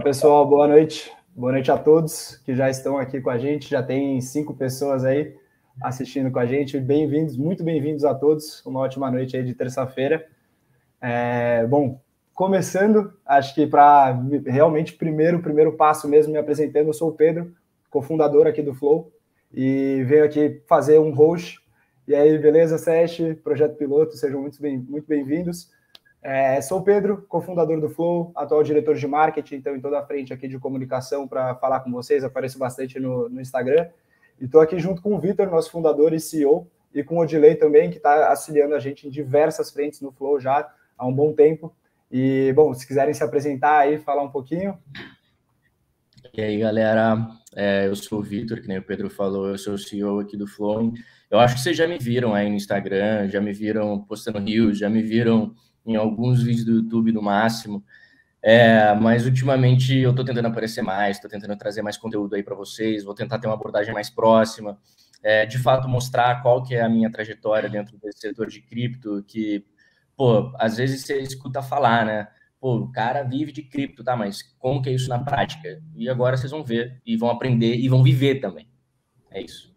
Fala pessoal, boa noite. Boa noite a todos que já estão aqui com a gente. Já tem 5 pessoas aí assistindo com a gente. Bem-vindos, muito bem-vindos a todos. Uma ótima noite aí de terça-feira. Bom, começando, acho que para realmente primeiro passo mesmo, me apresentando, eu sou o Pedro, cofundador aqui do Flow, e venho aqui fazer um host. E aí, beleza, Sete, Projeto Piloto, sejam muito bem-vindos. Sou o Pedro, cofundador do Flow, atual diretor de marketing, então em toda a frente aqui de comunicação para falar com vocês, apareço bastante no Instagram. E estou aqui junto com o Vitor, nosso fundador e CEO, e com o Odilei também, que está auxiliando a gente em diversas frentes no Flow já há um bom tempo. E, bom, se quiserem se apresentar aí, falar um pouquinho. E aí, galera, eu sou o Vitor, que nem o Pedro falou, eu sou o CEO aqui do Flow. Eu acho que vocês já me viram aí no Instagram, já me viram postando reels, já me viram em alguns vídeos do YouTube no máximo, mas ultimamente eu estou tentando aparecer mais, estou tentando trazer mais conteúdo aí para vocês, vou tentar ter uma abordagem mais próxima, de fato mostrar qual que é a minha trajetória dentro desse setor de cripto, que, pô, às vezes você escuta falar, né? Pô, o cara vive de cripto, tá? Mas como que é isso na prática? E agora vocês vão ver, e vão aprender, e vão viver também. É isso.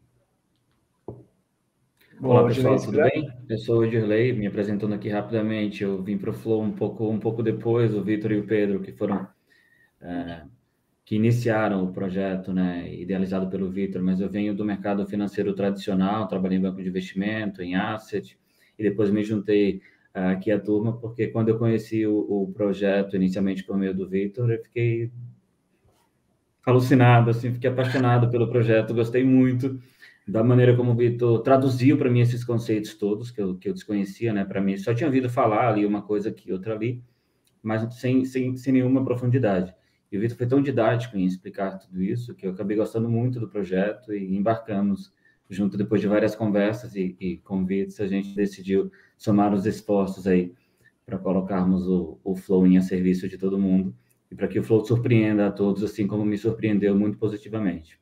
Olá, pessoal, tudo bem? Eu sou o Dirley, me apresentando aqui rapidamente. Eu vim para o Flow um pouco depois, o Vitor e o Pedro, que iniciaram o projeto, né, idealizado pelo Vitor, mas eu venho do mercado financeiro tradicional, trabalhei em banco de investimento, em asset, e depois me juntei aqui à turma, porque quando eu conheci o projeto, inicialmente por meio do Vitor, eu fiquei alucinado, assim, fiquei apaixonado pelo projeto, gostei muito da maneira como o Vitor traduziu para mim esses conceitos todos que eu desconhecia, né? Para mim, só tinha ouvido falar ali uma coisa aqui, outra ali, mas sem nenhuma profundidade. E o Vitor foi tão didático em explicar tudo isso que eu acabei gostando muito do projeto e embarcamos junto depois de várias conversas e convites, a gente decidiu somar os esforços aí para colocarmos o Flow a serviço de todo mundo e para que o Flow surpreenda a todos, assim como me surpreendeu muito positivamente.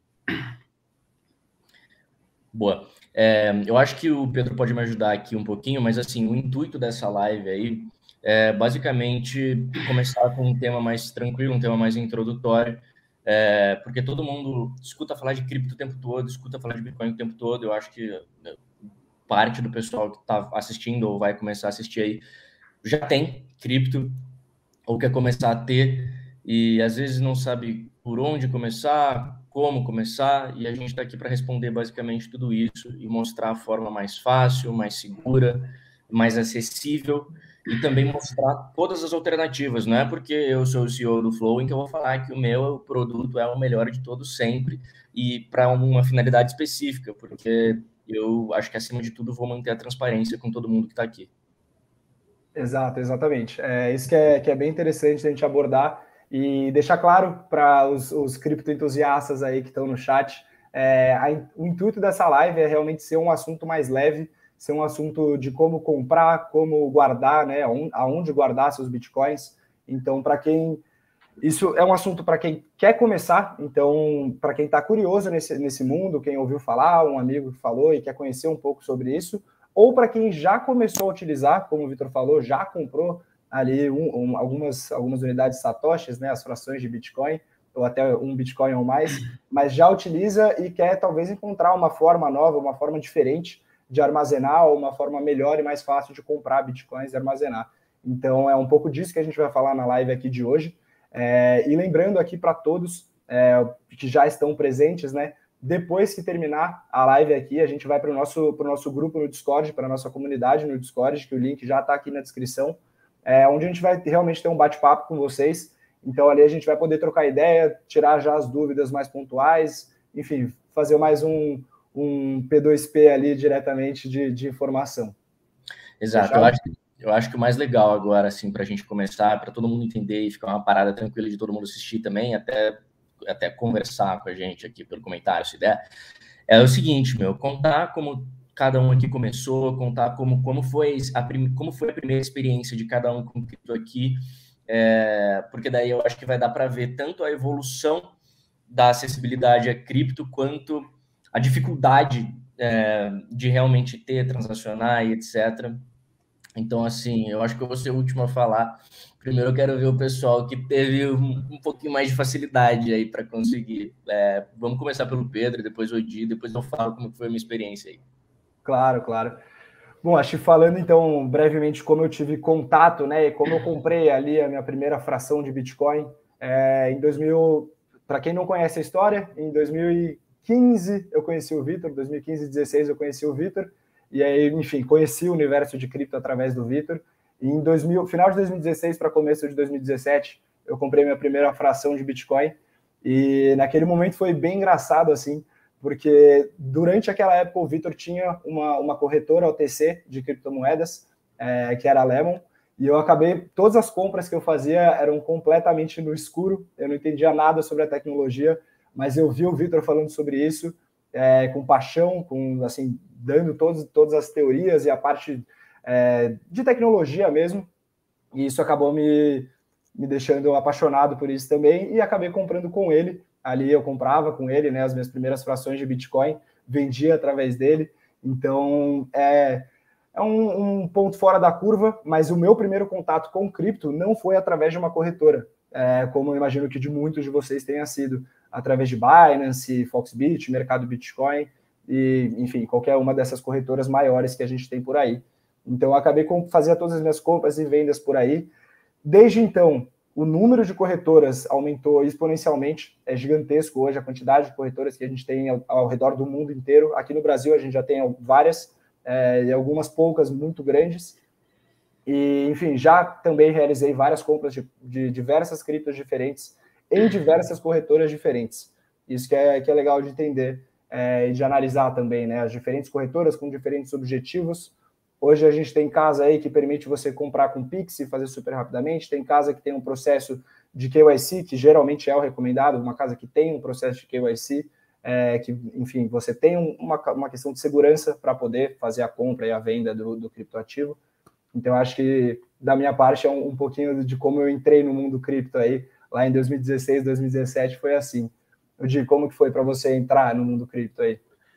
Boa. Eu acho que o Pedro pode me ajudar aqui um pouquinho, mas assim, o intuito dessa live aí é basicamente começar com um tema mais tranquilo, um tema mais introdutório, porque todo mundo escuta falar de cripto o tempo todo, escuta falar de Bitcoin o tempo todo. Eu acho que parte do pessoal que está assistindo ou vai começar a assistir aí já tem cripto ou quer começar a ter e às vezes não sabe por onde começar, como começar, e a gente está aqui para responder basicamente tudo isso e mostrar a forma mais fácil, mais segura, mais acessível e também mostrar todas as alternativas. Não é porque eu sou o CEO do Flow em que eu vou falar que o meu produto é o melhor de todos sempre e para uma finalidade específica, porque eu acho que, acima de tudo, vou manter a transparência com todo mundo que está aqui. Exatamente. Isso que é bem interessante a gente abordar e deixar claro para os criptoentusiastas aí que estão no chat. O intuito dessa live é realmente ser um assunto mais leve, ser um assunto de como comprar, como guardar, né, aonde guardar seus bitcoins. Então, para quem... Isso é um assunto para quem quer começar, então, para quem está curioso nesse mundo, quem ouviu falar, um amigo que falou e quer conhecer um pouco sobre isso, ou para quem já começou a utilizar, como o Vitor falou, já comprou ali algumas unidades satoshis, né, as frações de Bitcoin, ou até um Bitcoin ou mais, mas já utiliza e quer talvez encontrar uma forma nova, uma forma diferente de armazenar, ou uma forma melhor e mais fácil de comprar Bitcoins e armazenar. Então, é um pouco disso que a gente vai falar na live aqui de hoje. E lembrando aqui para todos que já estão presentes, né? Depois que terminar a live aqui, a gente vai para o nosso grupo no Discord, para a nossa comunidade no Discord, que o link já está aqui na descrição, onde a gente vai realmente ter um bate-papo com vocês. Então, ali a gente vai poder trocar ideia, tirar já as dúvidas mais pontuais, enfim, fazer mais um P2P ali diretamente de informação. Exato. Eu acho que o mais legal agora, assim, para a gente começar, para todo mundo entender e ficar uma parada tranquila de todo mundo assistir também, até conversar com a gente aqui pelo comentário, se der, é o seguinte, contar como cada um aqui começou, contar como foi a primeira experiência de cada um com cripto aqui, porque daí eu acho que vai dar para ver tanto a evolução da acessibilidade a cripto, quanto a dificuldade de realmente transacionar e etc., Então, assim, eu acho que eu vou ser o último a falar. Primeiro, eu quero ver o pessoal que teve um pouquinho mais de facilidade aí para conseguir. Vamos começar pelo Pedro, depois o Odi, depois eu falo como foi a minha experiência aí. Claro, claro. Bom, acho que falando então brevemente como eu tive contato, né, e como eu comprei ali a minha primeira fração de Bitcoin, em 2000, para quem não conhece a história, em 2015 eu conheci o Vitor, 2015 e 2016 eu conheci o Vitor, e aí, enfim, conheci o universo de cripto através do Vitor, e em final de 2016 para começo de 2017, eu comprei minha primeira fração de Bitcoin, e naquele momento foi bem engraçado, assim, porque durante aquela época o Vitor tinha uma corretora OTC de criptomoedas, que era a Lemon, e eu acabei, todas as compras que eu fazia eram completamente no escuro, eu não entendia nada sobre a tecnologia, mas eu vi o Vitor falando sobre isso, com paixão, assim, dando todas as teorias e a parte de tecnologia mesmo, e isso acabou me deixando apaixonado por isso também, e acabei comprando com ele. Ali eu comprava com ele, né, as minhas primeiras frações de Bitcoin, vendia através dele. Então, é um ponto fora da curva, mas o meu primeiro contato com cripto não foi através de uma corretora, como eu imagino que de muitos de vocês tenha sido, através de Binance, Foxbit, Mercado Bitcoin, e, enfim, qualquer uma dessas corretoras maiores que a gente tem por aí. Então, eu acabei fazendo todas as minhas compras e vendas por aí. Desde então, o número de corretoras aumentou exponencialmente, é gigantesco hoje a quantidade de corretoras que a gente tem ao redor do mundo inteiro. Aqui no Brasil a gente já tem várias, e algumas poucas muito grandes. E, enfim, já também realizei várias compras de diversas criptos diferentes em diversas corretoras diferentes. Isso que é legal de entender e de analisar também, né? As diferentes corretoras com diferentes objetivos. Hoje a gente tem casa aí que permite você comprar com Pix e fazer super rapidamente. Tem casa que tem um processo de KYC, que geralmente é o recomendado, uma casa que tem um processo de KYC, que, enfim, você tem uma questão de segurança para poder fazer a compra e a venda do criptoativo. Então, acho que, da minha parte, é um pouquinho de como eu entrei no mundo cripto aí, lá em 2016, 2017, foi assim. Eu digo, como que foi para você entrar no mundo cripto aí?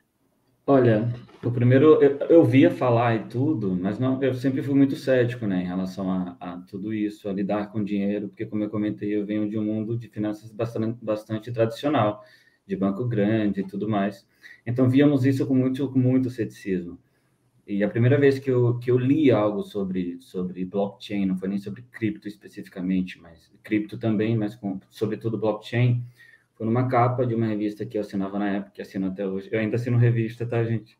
Olha, o primeiro, eu via falar e tudo, mas não, eu sempre fui muito cético, né, em relação a tudo isso, a lidar com dinheiro, porque, como eu comentei, eu venho de um mundo de finanças bastante tradicional, de banco grande e tudo mais. Então, víamos isso com muito ceticismo. E a primeira vez que eu li algo sobre blockchain, não foi nem sobre cripto especificamente, mas cripto também, mas sobretudo blockchain, foi numa capa de uma revista que eu assinava na época, que assino até hoje. Eu ainda assino revista, tá, gente?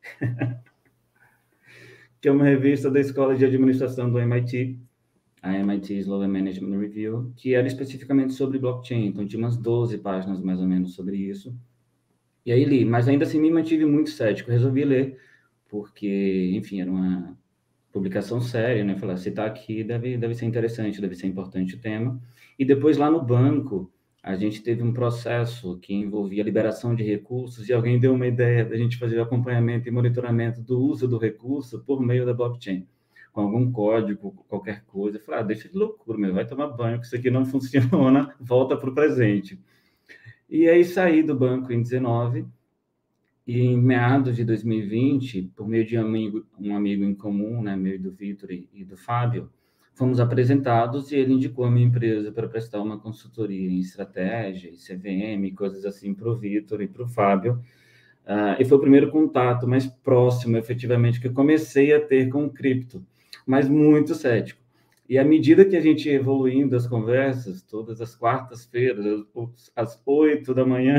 Que é uma revista da Escola de Administração do MIT, a MIT Sloan Management Review, que era especificamente sobre blockchain. Então, tinha umas 12 páginas, mais ou menos, sobre isso. E aí li, mas ainda assim me mantive muito cético. Resolvi ler, porque, enfim, era uma publicação séria, né? Falar, se está aqui, deve ser interessante, deve ser importante o tema. E depois, lá no banco, a gente teve um processo que envolvia liberação de recursos e alguém deu uma ideia da gente fazer o acompanhamento e monitoramento do uso do recurso por meio da blockchain, com algum código, qualquer coisa. Eu falei, deixa de loucura, meu, vai tomar banho, que isso aqui não funciona, volta para o presente. E aí saí do banco em 19, e em meados de 2020, por meio de um amigo em comum, né, meu e do Vitor e do Fábio, fomos apresentados e ele indicou a minha empresa para prestar uma consultoria em estratégia, em CVM, coisas assim para o Vitor e para o Fábio. E foi o primeiro contato mais próximo, efetivamente, que eu comecei a ter com o cripto, mas muito cético. E à medida que a gente ia evoluindo as conversas, todas as quartas-feiras, às 8 da manhã,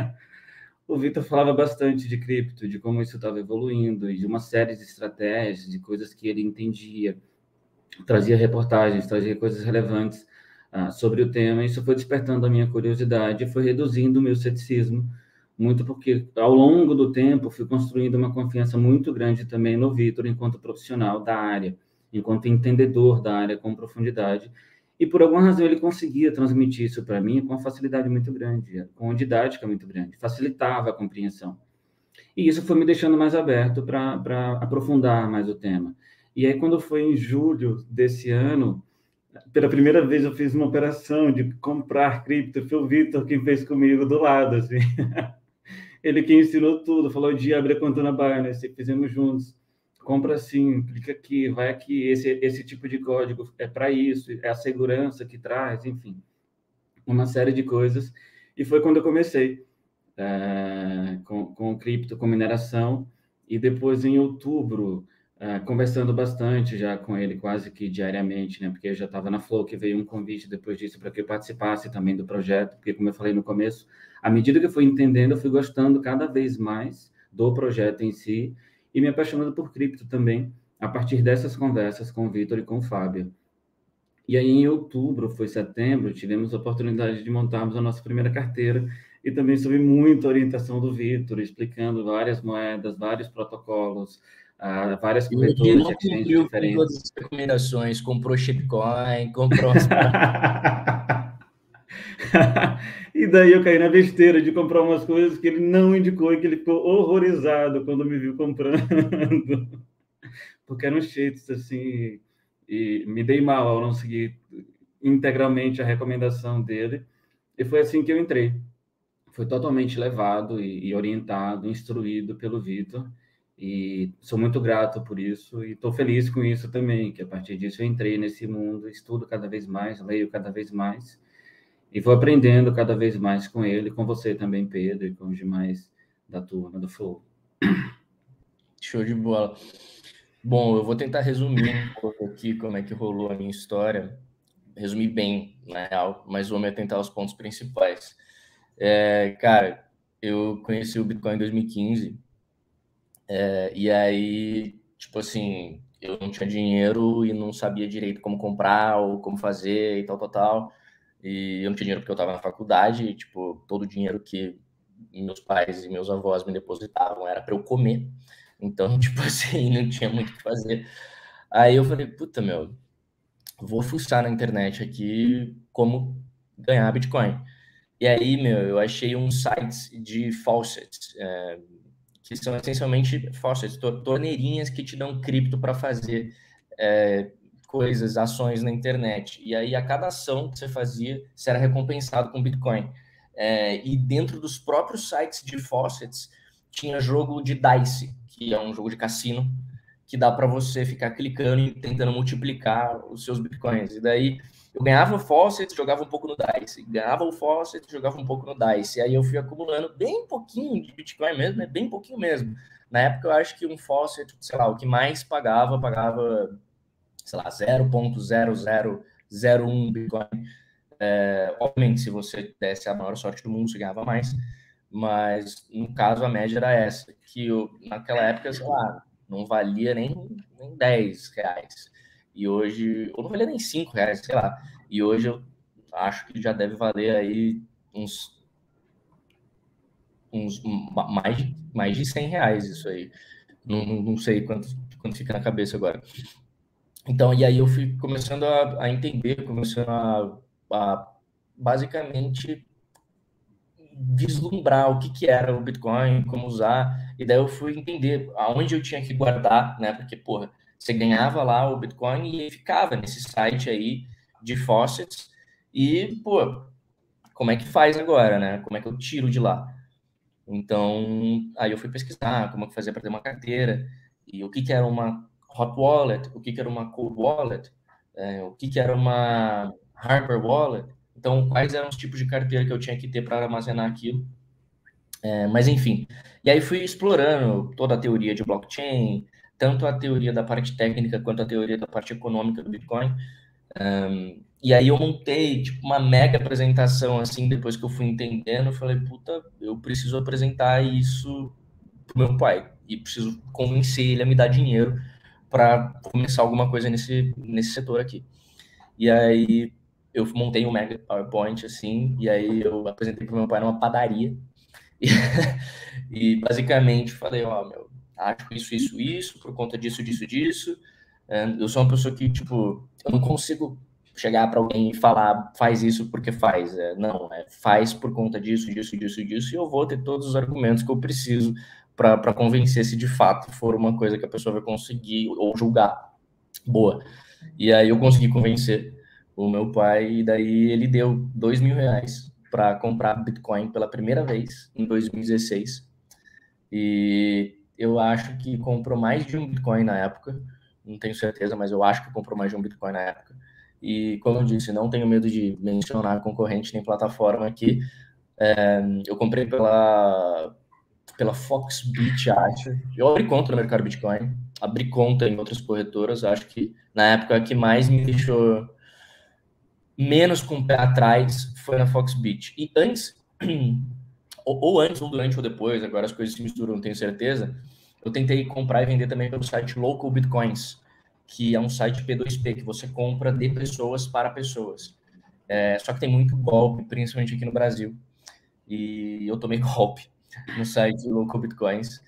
o Vitor falava bastante de cripto, de como isso estava evoluindo, e de uma série de estratégias, de coisas que ele entendia. Trazia reportagens, trazia coisas relevantes sobre o tema. Isso foi despertando a minha curiosidade, foi reduzindo o meu ceticismo, muito porque, ao longo do tempo, fui construindo uma confiança muito grande também no Vitor, enquanto profissional da área, enquanto entendedor da área com profundidade. E, por alguma razão, ele conseguia transmitir isso para mim com uma facilidade muito grande, com uma didática muito grande, facilitava a compreensão. E isso foi me deixando mais aberto para aprofundar mais o tema. E aí, quando foi em julho desse ano, pela primeira vez eu fiz uma operação de comprar cripto, foi o Vitor quem fez comigo do lado, assim. Ele que ensinou tudo, falou de abrir conta na Binance, fizemos juntos. compra assim, clica aqui, vai aqui, esse tipo de código é para isso, é a segurança que traz, enfim, uma série de coisas. E foi quando eu comecei com cripto, com mineração, e depois em outubro, conversando bastante já com ele, quase que diariamente, né? Porque eu já estava na Flow, que veio um convite depois disso para que eu participasse também do projeto, porque como eu falei no começo, à medida que eu fui entendendo, eu fui gostando cada vez mais do projeto em si, e me apaixonando por cripto também, a partir dessas conversas com o Vitor e com o Fábio. E aí, em outubro, foi setembro, tivemos a oportunidade de montarmos a nossa primeira carteira e também sob muita orientação do Vitor, explicando várias moedas, vários protocolos, várias E o Gui corretoras de não exchange cumpriu com todas diferentes. as recomendações, comprou shitcoin, comprou as... E daí eu caí na besteira de comprar umas coisas que ele não indicou e que ele ficou horrorizado quando me viu comprando. Porque eram cheats, assim, e me dei mal ao não seguir integralmente a recomendação dele. E foi assim que eu entrei. Foi totalmente levado e orientado, instruído pelo Vitor. E sou muito grato por isso e estou feliz com isso também, que a partir disso eu entrei nesse mundo, estudo cada vez mais, leio cada vez mais e vou aprendendo cada vez mais com ele, com você também, Pedro, e com os demais da turma do Flow. Show de bola. Bom, eu vou tentar resumir um pouco aqui como é que rolou a minha história. Resumir bem, na real, mas vou me atentar aos pontos principais. Cara, eu conheci o Bitcoin em 2015, e aí, tipo assim, eu não tinha dinheiro e não sabia direito como comprar ou como fazer e tal, tal, tal. E eu não tinha dinheiro porque eu estava na faculdade, e, tipo, todo o dinheiro que meus pais e meus avós me depositavam era para eu comer. Então, tipo assim, não tinha muito o que fazer. Aí eu falei, puta, meu, vou fuçar na internet aqui como ganhar Bitcoin. E aí, meu, eu achei uns sites de faucets, que são essencialmente faucets, torneirinhas que te dão cripto para fazer é, coisas, ações na internet. E aí, a cada ação que você fazia, você era recompensado com Bitcoin. E dentro dos próprios sites de faucets, tinha jogo de Dice, que é um jogo de cassino, que dá para você ficar clicando e tentando multiplicar os seus Bitcoins. E daí, eu ganhava o faucet, jogava um pouco no Dice. Ganhava o faucet, jogava um pouco no Dice. E aí eu fui acumulando bem pouquinho de Bitcoin mesmo, bem pouquinho mesmo. Na época eu acho que um faucet, sei lá, o que mais pagava, sei lá, 0,0001 Bitcoin. Obviamente, se você desse a maior sorte do mundo, você ganhava mais. Mas, no caso, a média era essa. Que eu, naquela época, sei lá, não valia nem 10 reais. E hoje, ou não valia nem 5 reais, sei lá. E hoje eu acho que já deve valer aí mais de 100 reais isso aí. Não sei quanto fica na cabeça agora. Então, e aí eu fui começando a entender, começando a basicamente vislumbrar o que era o Bitcoin, como usar, e daí eu fui entender aonde eu tinha que guardar, né? Porque, porra, você ganhava lá o Bitcoin e ficava nesse site aí de faucets, e, pô, como é que faz agora, né? Como é que eu tiro de lá? Então, aí eu fui pesquisar como é que fazia para ter uma carteira, e o que era uma hot wallet, o que era uma cold wallet, o que era uma hardware wallet. Então, quais eram os tipos de carteira que eu tinha que ter para armazenar aquilo. Mas, enfim. E aí fui explorando toda a teoria de blockchain, tanto a teoria da parte técnica quanto a teoria da parte econômica do Bitcoin. E aí eu montei, tipo, uma mega apresentação, assim, depois que eu fui entendendo, eu falei, puta, eu preciso apresentar isso pro meu pai. E preciso convencer ele a me dar dinheiro para começar alguma coisa nesse setor aqui. E aí eu montei um mega PowerPoint, assim, e aí eu apresentei pro meu pai numa padaria. E basicamente falei, ó, meu, acho isso, por conta disso. Eu sou uma pessoa que, tipo, eu não consigo chegar para alguém e falar, faz isso porque faz. Não, faz por conta disso, e eu vou ter todos os argumentos que eu preciso para convencer se de fato for uma coisa que a pessoa vai conseguir ou julgar boa. E aí eu consegui convencer o meu pai, e daí ele deu R$ 2.000 para comprar Bitcoin pela primeira vez em 2016. E eu acho que comprou mais de um Bitcoin na época, não tenho certeza, mas eu acho que comprou mais de um Bitcoin na época. E, como eu disse, não tenho medo de mencionar concorrente nem plataforma aqui. Eu comprei pela Foxbit, acho. Eu abri conta no mercado Bitcoin, abri conta em outras corretoras, acho que na época a que mais me deixou menos com o pé atrás foi na Foxbit. E antes, ou antes, ou durante ou depois, agora as coisas se misturam, não tenho certeza, eu tentei comprar e vender também pelo site Local Bitcoins, que é um site P2P, que você compra de pessoas para pessoas. Só que tem muito golpe, principalmente aqui no Brasil. E eu tomei golpe no site Local Bitcoins.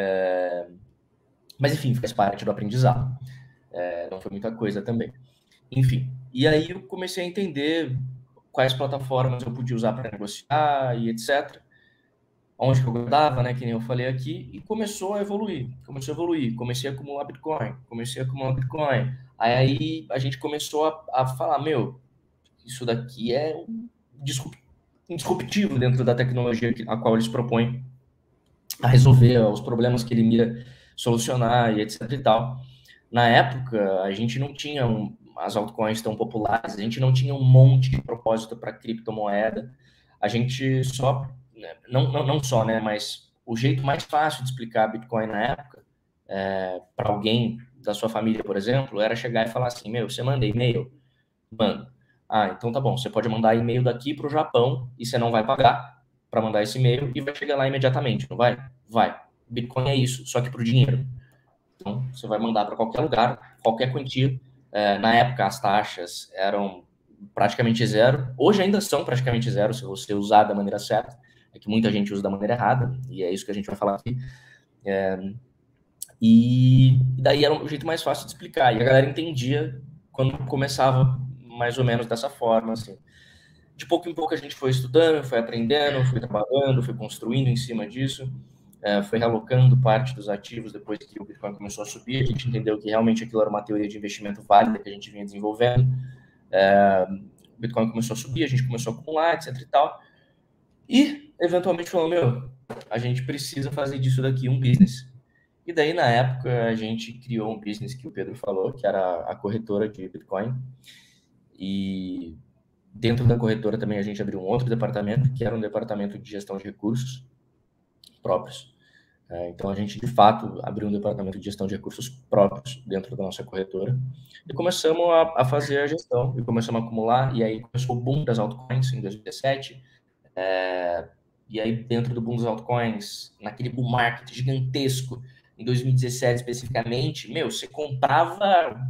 Mas, enfim, faz parte do aprendizado. Não foi muita coisa também. Enfim, e aí eu comecei a entender quais plataformas eu podia usar para negociar e etc. Onde que eu guardava, né, que nem eu falei aqui, e começou a evoluir. Comecei a acumular Bitcoin. Aí a gente começou a falar, meu, isso daqui é disruptivo dentro da tecnologia a qual eles propõem a resolver os problemas que ele mira solucionar e etc e tal. Na época, a gente não tinha as altcoins tão populares, a gente não tinha um monte de propósito para criptomoeda, a gente só, não só, né, mas o jeito mais fácil de explicar Bitcoin na época, para alguém da sua família, por exemplo, era chegar e falar assim, meu, você manda e-mail? Manda. Ah, então tá bom, você pode mandar e-mail daqui para o Japão e você não vai pagar para mandar esse e-mail e vai chegar lá imediatamente, não vai? Vai. Bitcoin é isso, só que para o dinheiro. Então, você vai mandar para qualquer lugar, qualquer quantia. Na época, as taxas eram praticamente zero. Hoje ainda são praticamente zero, se você usar da maneira certa. É que muita gente usa da maneira errada, e é isso que a gente vai falar aqui. E daí era o jeito mais fácil de explicar. E a galera entendia quando começava mais ou menos dessa forma, assim. De pouco em pouco a gente foi estudando, foi aprendendo, foi trabalhando, foi construindo em cima disso. Foi realocando parte dos ativos depois que o Bitcoin começou a subir. A gente entendeu que realmente aquilo era uma teoria de investimento válida que a gente vinha desenvolvendo. O Bitcoin começou a subir, a gente começou a acumular, etc e tal. E, eventualmente, falou, meu, a gente precisa fazer disso daqui um business. E daí, na época, a gente criou um business que o Pedro falou, que era a corretora de Bitcoin. E dentro da corretora também a gente abriu um outro departamento, que era um departamento de gestão de recursos próprios. Então, a gente, de fato, abriu um departamento de gestão de recursos próprios dentro da nossa corretora e começamos a fazer a gestão e começamos a acumular. E aí começou o boom das altcoins em 2017. E aí, dentro do boom das altcoins, naquele bull market gigantesco, em 2017 especificamente, você comprava,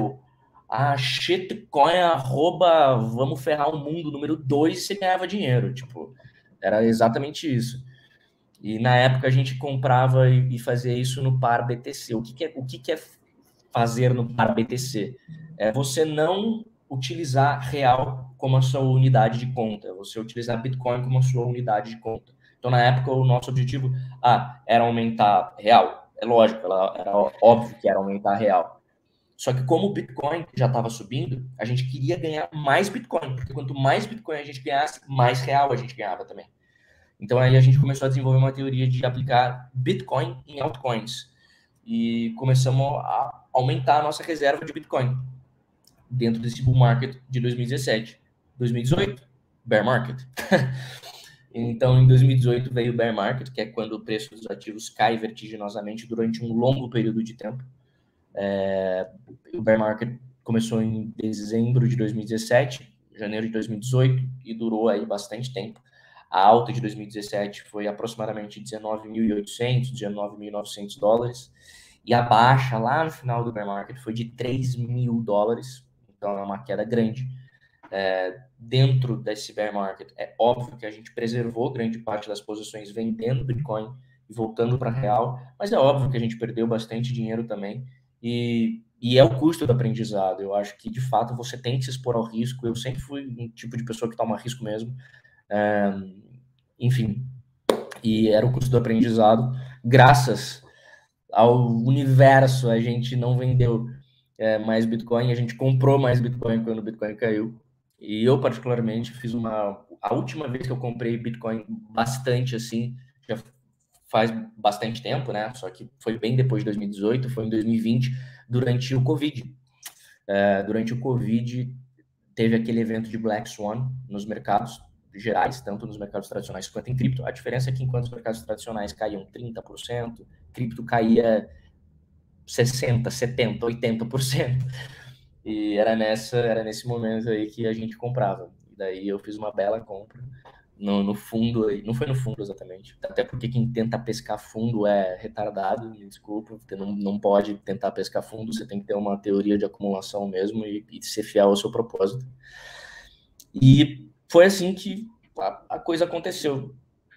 a shitcoin, vamos ferrar o mundo, número 2, e você ganhava dinheiro. Tipo, era exatamente isso. E na época a gente comprava e fazia isso no par BTC. O que é fazer no par BTC? É você não utilizar real como a sua unidade de conta, você utilizar Bitcoin como a sua unidade de conta. Então, na época, o nosso objetivo era aumentar real. É lógico, era óbvio que era aumentar real. Só que como o Bitcoin já estava subindo, a gente queria ganhar mais Bitcoin, porque quanto mais Bitcoin a gente ganhasse, mais real a gente ganhava também. Então, aí a gente começou a desenvolver uma teoria de aplicar Bitcoin em altcoins. E começamos a aumentar a nossa reserva de Bitcoin dentro desse bull market de 2017. 2018, bear market. Então, em 2018 veio o bear market, que é quando o preço dos ativos cai vertiginosamente durante um longo período de tempo. O bear market começou em dezembro de 2017, janeiro de 2018, e durou aí bastante tempo. A alta de 2017 foi aproximadamente 19.800, 19.900 dólares. E a baixa lá no final do bear market foi de 3 mil dólares. Então é uma queda grande. Dentro desse bear market, é óbvio que a gente preservou grande parte das posições vendendo Bitcoin e voltando para real, mas é óbvio que a gente perdeu bastante dinheiro também. E é o custo do aprendizado. Eu acho que, de fato, você tem que se expor ao risco. Eu sempre fui um tipo de pessoa que toma risco mesmo. Enfim, e era o custo do aprendizado. Graças ao universo, a gente não vendeu mais Bitcoin, a gente comprou mais Bitcoin quando o Bitcoin caiu. E eu, particularmente, fiz a última vez que eu comprei Bitcoin bastante, assim, já faz bastante tempo, né? Só que foi bem depois de 2018, foi em 2020, durante o Covid. Durante o Covid, teve aquele evento de Black Swan nos mercados gerais, tanto nos mercados tradicionais quanto em cripto. A diferença é que enquanto os mercados tradicionais caíam 30%, cripto caía 60%, 70%, 80%. E era nesse momento aí que a gente comprava. E daí eu fiz uma bela compra no fundo, não foi no fundo exatamente, até porque quem tenta pescar fundo é retardado, me desculpa, você não pode tentar pescar fundo, você tem que ter uma teoria de acumulação mesmo e ser fiel ao seu propósito. E foi assim que a coisa aconteceu.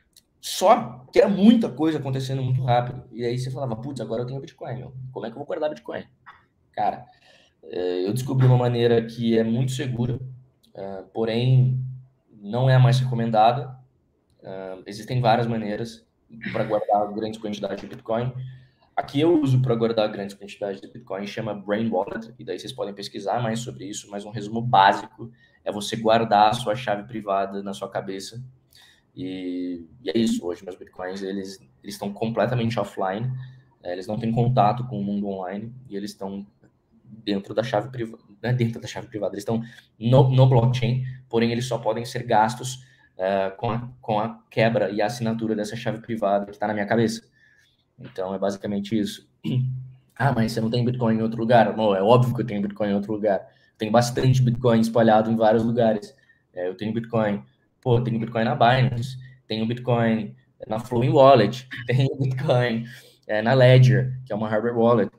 Só que era muita coisa acontecendo muito rápido. E aí você falava, putz, agora eu tenho Bitcoin, meu. Como é que eu vou guardar Bitcoin? Cara, eu descobri uma maneira que é muito segura, porém não é a mais recomendada. Existem várias maneiras para guardar grandes quantidades de Bitcoin. Aqui eu uso para guardar grandes quantidades de Bitcoin, chama Brain Wallet, e daí vocês podem pesquisar mais sobre isso, mas um resumo básico é você guardar a sua chave privada na sua cabeça. E é isso, hoje meus Bitcoins, eles estão completamente offline, eles não têm contato com o mundo online, e eles estão dentro da chave privada, não é dentro da chave privada, eles estão no blockchain, porém eles só podem ser gastos com a quebra e a assinatura dessa chave privada que está na minha cabeça. Então é basicamente isso. Ah, mas você não tem Bitcoin em outro lugar? Não, é óbvio que eu tenho Bitcoin em outro lugar. Tem bastante Bitcoin espalhado em vários lugares. Eu tenho Bitcoin, tenho Bitcoin na Binance, tenho Bitcoin na Flowing Wallet, tenho Bitcoin na Ledger, que é uma hardware wallet.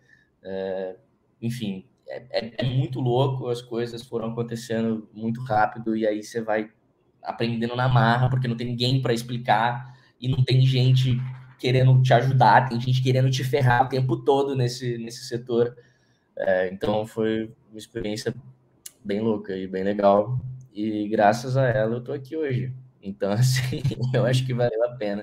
Enfim, é muito louco, as coisas foram acontecendo muito rápido e aí você vai aprendendo na marra, porque não tem ninguém para explicar e não tem gente querendo te ajudar, tem gente querendo te ferrar o tempo todo nesse setor. Então foi uma experiência bem louca e bem legal. E graças a ela eu tô aqui hoje. Então, assim, eu acho que valeu a pena.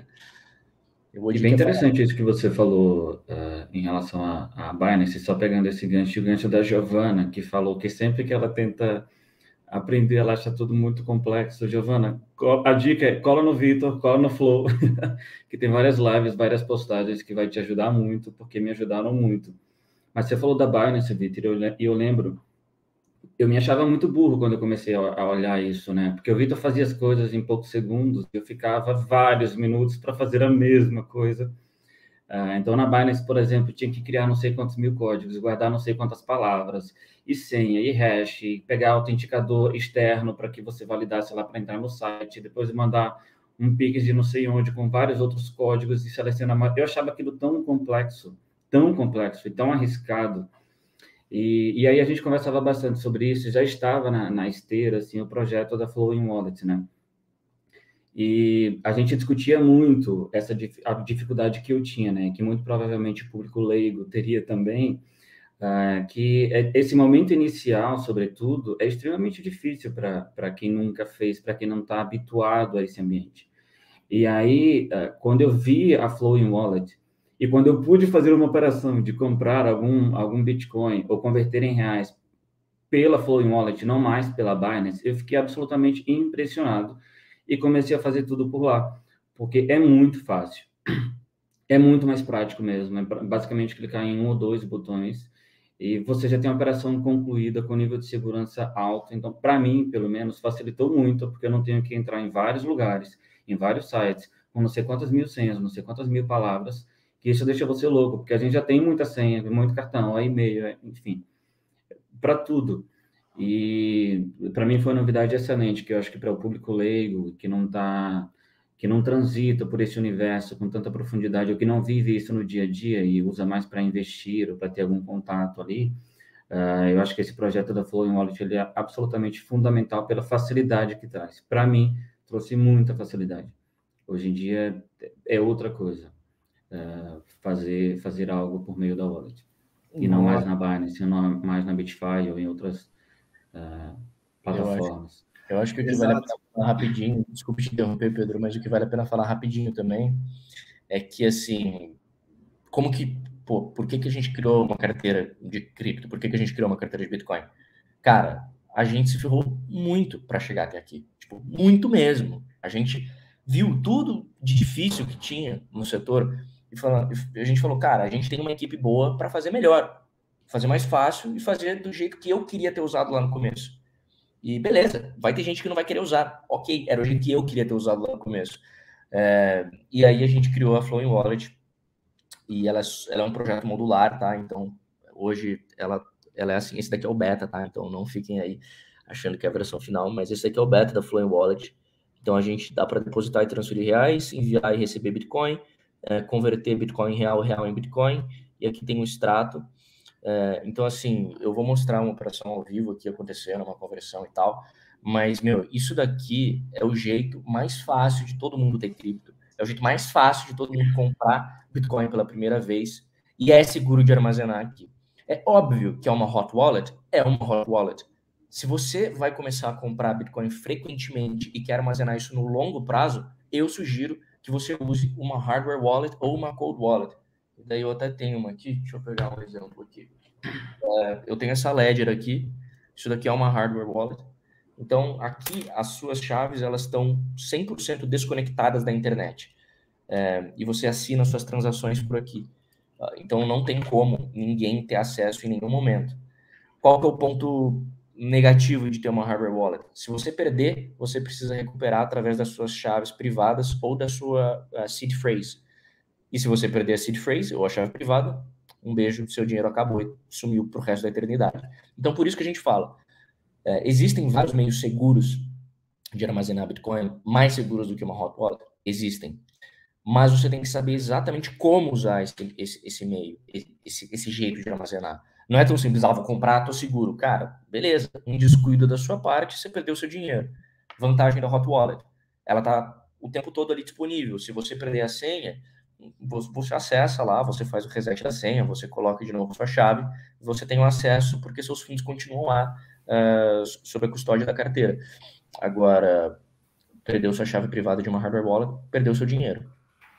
E bem interessante isso que você falou em relação à Binance, só pegando esse gancho, o gancho da Giovana, que falou que sempre que ela tenta aprender, ela acha tudo muito complexo. Giovana, a dica é cola no Vitor, cola no Flow, que tem várias lives, várias postagens que vai te ajudar muito, porque me ajudaram muito. Mas você falou da Binance, Vitor, e eu lembro, eu me achava muito burro quando eu comecei a olhar isso, né? Porque o Vitor fazia as coisas em poucos segundos, eu ficava vários minutos para fazer a mesma coisa. Então, na Binance, por exemplo, tinha que criar não sei quantos mil códigos, guardar não sei quantas palavras, e senha, e hash, e pegar autenticador externo para que você validasse lá para entrar no site, depois mandar um Pix de não sei onde com vários outros códigos e selecionar. Eu achava aquilo tão complexo e tão arriscado. E aí a gente conversava bastante sobre isso, já estava na esteira, assim, o projeto da Flowing Wallet, né? E a gente discutia muito a dificuldade que eu tinha, né? Que muito provavelmente o público leigo teria também, que esse momento inicial, sobretudo, é extremamente difícil para quem nunca fez, para quem não está habituado a esse ambiente. E aí, quando eu vi a Flowing Wallet, e quando eu pude fazer uma operação de comprar algum Bitcoin ou converter em reais pela Flowing Wallet, não mais pela Binance, eu fiquei absolutamente impressionado e comecei a fazer tudo por lá, porque é muito fácil. É muito mais prático mesmo, é basicamente clicar em um ou dois botões e você já tem a operação concluída com nível de segurança alto. Então, para mim, pelo menos, facilitou muito, porque eu não tenho que entrar em vários lugares, em vários sites, com não sei quantas mil senhas, não sei quantas mil palavras, que isso deixa você louco, porque a gente já tem muita senha, muito cartão, e-mail, enfim, para tudo. E para mim foi uma novidade excelente, que eu acho que para o público leigo, que não transita por esse universo com tanta profundidade, ou que não vive isso no dia a dia e usa mais para investir ou para ter algum contato ali, eu acho que esse projeto da Flowing Wallet ele é absolutamente fundamental pela facilidade que traz. Para mim, trouxe muita facilidade. Hoje em dia é outra coisa, fazer algo por meio da wallet. E não mais na Binance, não mais na Bitfy ou em outras plataformas. Eu acho que o que vale a pena falar rapidinho, desculpe te interromper, Pedro, mas o que vale a pena falar rapidinho também é que, assim, por que a gente criou uma carteira de cripto? Por que a gente criou uma carteira de Bitcoin? Cara, a gente se ferrou muito para chegar até aqui, tipo, muito mesmo. A gente viu tudo de difícil que tinha no setor e a gente falou, cara, a gente tem uma equipe boa para fazer melhor, fazer mais fácil e fazer do jeito que eu queria ter usado lá no começo. E beleza, vai ter gente que não vai querer usar. Ok, era o jeito que eu queria ter usado lá no começo. E aí a gente criou a Flowing Wallet e ela é um projeto modular, tá? Então, hoje ela é assim, esse daqui é o beta, tá? Então não fiquem aí achando que é a versão final, mas esse daqui é o beta da Flowing Wallet. Então a gente dá para depositar e transferir reais, enviar e receber Bitcoin, converter Bitcoin em real, real em Bitcoin, e aqui tem um extrato. Então, assim, eu vou mostrar uma operação ao vivo aqui acontecendo, uma conversão e tal, mas, meu, isso daqui é o jeito mais fácil de todo mundo ter cripto. É o jeito mais fácil de todo mundo comprar Bitcoin pela primeira vez e é seguro de armazenar aqui. É óbvio que é uma hot wallet, é uma hot wallet. Se você vai começar a comprar Bitcoin frequentemente e quer armazenar isso no longo prazo, eu sugiro que você use uma hardware wallet ou uma cold wallet. Daí eu até tenho uma aqui, deixa eu pegar um exemplo aqui. Eu tenho essa Ledger aqui, isso daqui é uma hardware wallet. Então, aqui, as suas chaves, elas estão 100% desconectadas da internet. E você assina suas transações por aqui. Então, não tem como ninguém ter acesso em nenhum momento. Qual que é o ponto negativo de ter uma hardware wallet? Se você perder, você precisa recuperar através das suas chaves privadas ou da sua seed phrase. E se você perder a seed phrase ou a chave privada, um beijo, seu dinheiro acabou e sumiu para o resto da eternidade. Então, por isso que a gente fala, existem vários meios seguros de armazenar Bitcoin, mais seguros do que uma hot wallet? Existem. Mas você tem que saber exatamente como usar esse meio, esse jeito de armazenar. Não é tão simples, vou comprar, tô seguro. Cara, beleza, um descuido da sua parte, você perdeu seu dinheiro. Vantagem da hot wallet, ela tá o tempo todo ali disponível. Se você perder a senha, você acessa lá, você faz o reset da senha, você coloca de novo sua chave, você tem o acesso porque seus fundos continuam lá sob a custódia da carteira. Agora, perdeu sua chave privada de uma hardware wallet, perdeu seu dinheiro.